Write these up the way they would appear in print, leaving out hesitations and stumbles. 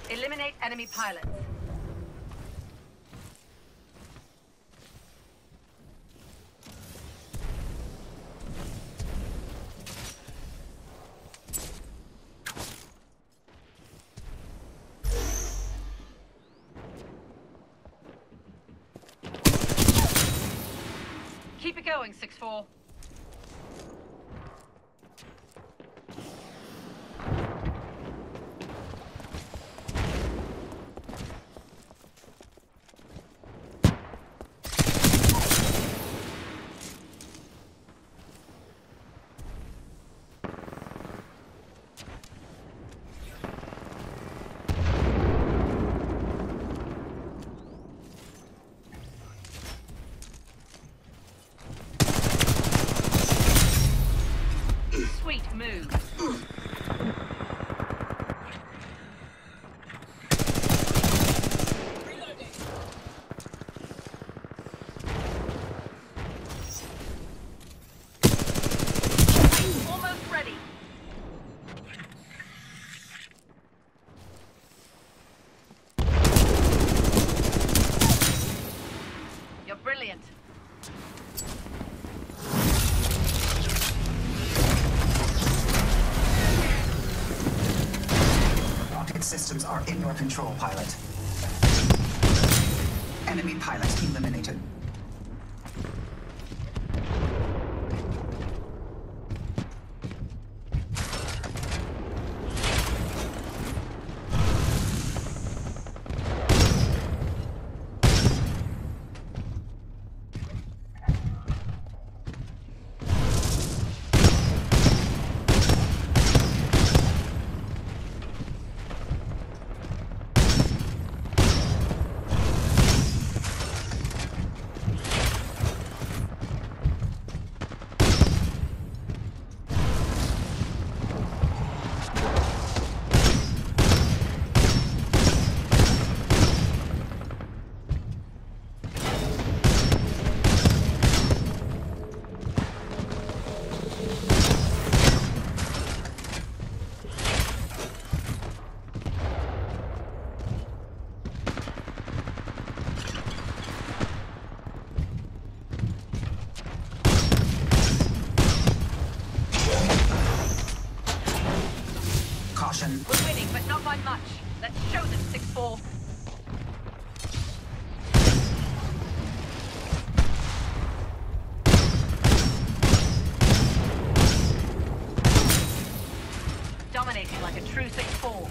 Eliminate enemy pilots. Keep it going, 6-4. Sweet move. Almost ready. You're brilliant. Systems are in your control, pilot. Enemy pilot eliminated. Caution. We're winning, but not by much. Let's show them, 6-4. Dominating like a true 6-4.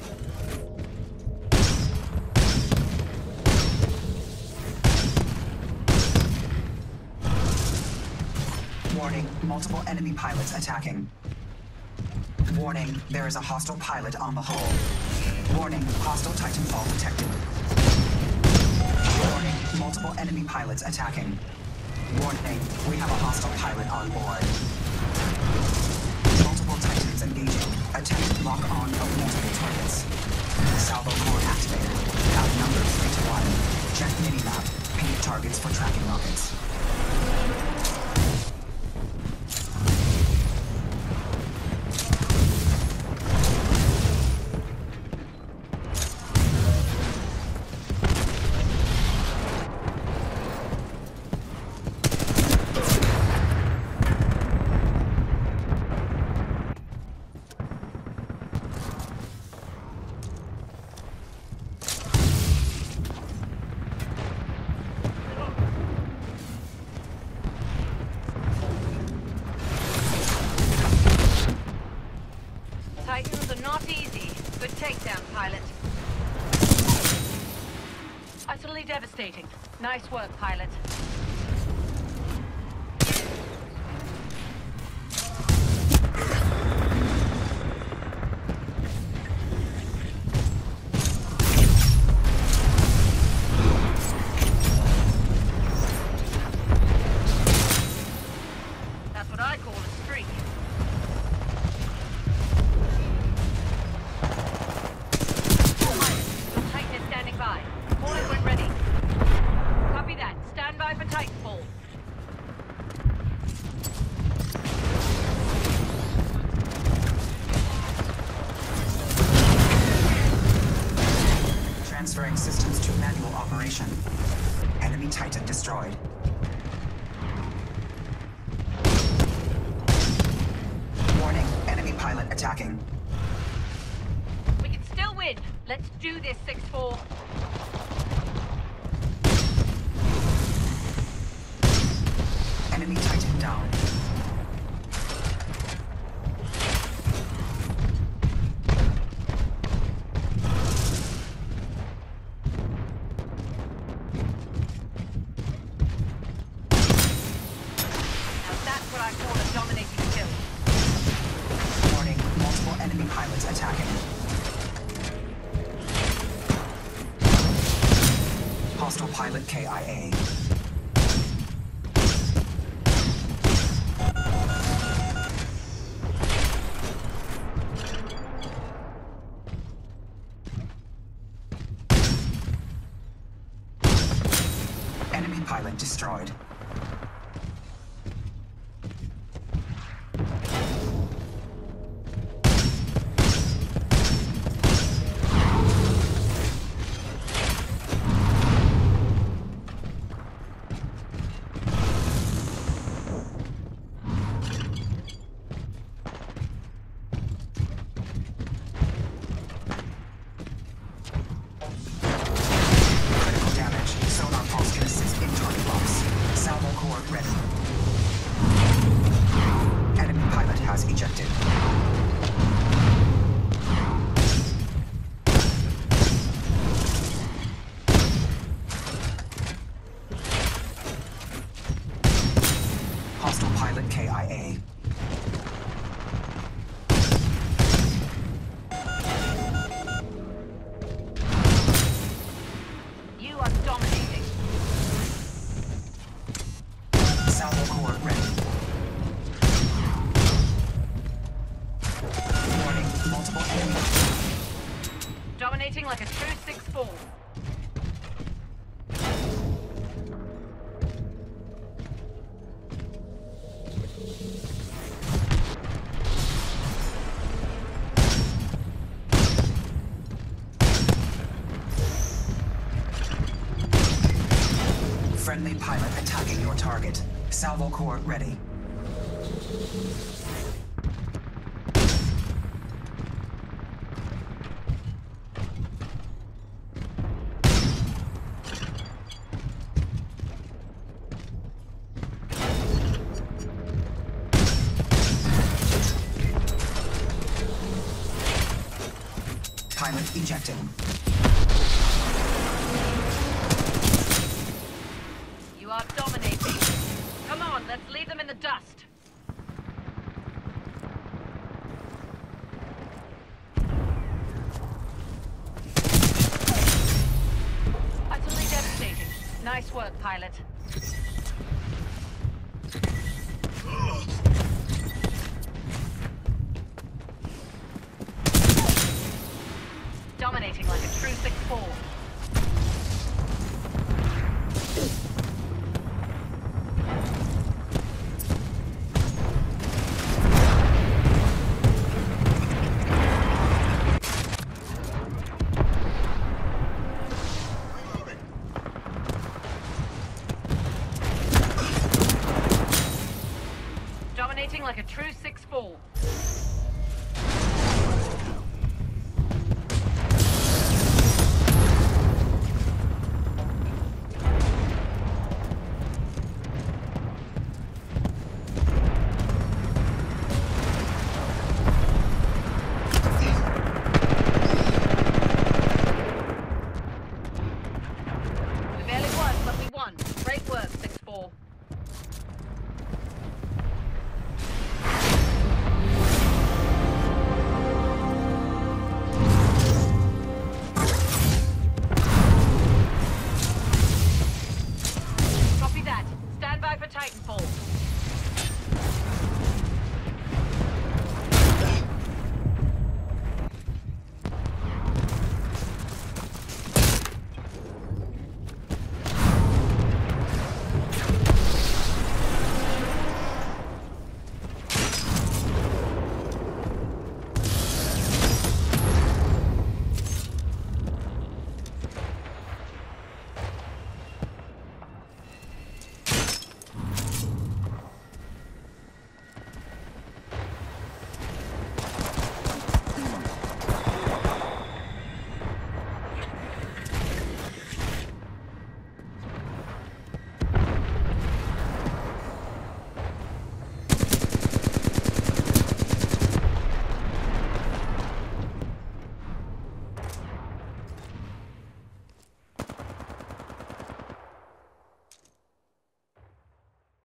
Warning, multiple enemy pilots attacking. Warning, there is a hostile pilot on the hull. Warning, hostile Titanfall detected. Warning, multiple enemy pilots attacking. Warning, we have a hostile pilot on board. Multiple Titans engaging. Attempt lock on of multiple targets. Salvo core activated. Outnumbered 3-1. Check mini-map. Paint targets for tracking rockets. Titans are not easy. Good takedown, pilot. Utterly devastating. Nice work, pilot. That's what I call a streak. Titan is standing by. Call it when ready. Copy that. Stand by for Manual operation. Enemy Titan destroyed. Warning, enemy pilot attacking. We can still win. Let's do this, 6-4. Enemy Titan down. Pilots attacking. Hostile pilot KIA. Enemy pilot destroyed. Ejected. Hostile pilot KIA. You are dominating. Salvo core ready. Multiple enemies. Dominating like a true 6-4. Friendly pilot attacking your target. Salvo core ready. Pilot ejecting. You are dominating. Come on, let's leave them in the dust. Utterly devastating. Nice work, pilot. Dominating like a true 6-4.